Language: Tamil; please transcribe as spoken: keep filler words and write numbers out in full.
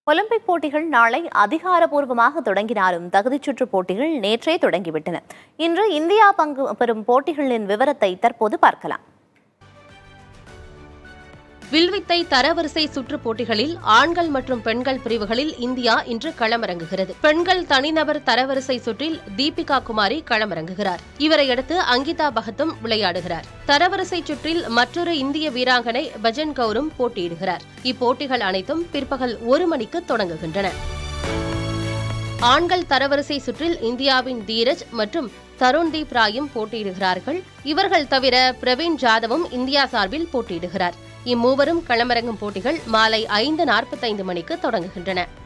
ஒலிம்பிக் போட்டிகள் நாளை அதிகாரப்பூர்வமாக தொடங்கினாலும் தகுதிச் சுற்று போட்டிகள் நேற்றே தொடங்கிவிட்டன. இன்று இந்தியா பங்கு பெறும் போட்டிகளின் விவரத்தை தற்போது பார்க்கலாம். வில்வித்தை தரவரிசை சுற்று போட்டிகளில் ஆண்கள் மற்றும் பெண்கள் பிரிவுகளில் இந்தியா இன்று களமிறங்குகிறது. பெண்கள் தனிநபர் தரவரிசை சுற்றில் தீபிகா குமாரி களமிறங்குகிறார். இவரையடுத்து அங்கிதா பகத்தும் விளையாடுகிறார். தரவரிசை சுற்றில் மற்றொரு இந்திய வீராங்கனை பஜன் கவுரும் போட்டியிடுகிறார். இப்போட்டிகள் அனைத்தும் பிற்பகல் ஒரு மணிக்கு தொடங்குகின்றன. ஆண்கள் தரவரிசை சுற்றில் இந்தியாவின் தீரஜ் மற்றும் தருண்தீப் ராயும் போட்டியிடுகிறார்கள். இவர்கள் தவிர பிரவீன் ஜாதவும் இந்தியா சார்பில் போட்டியிடுகிறார். இம்மூவரும் களமிறங்கும் போட்டிகள் மாலை ஐந்து நாற்பத்தைந்து மணிக்கு தொடங்குகின்றன.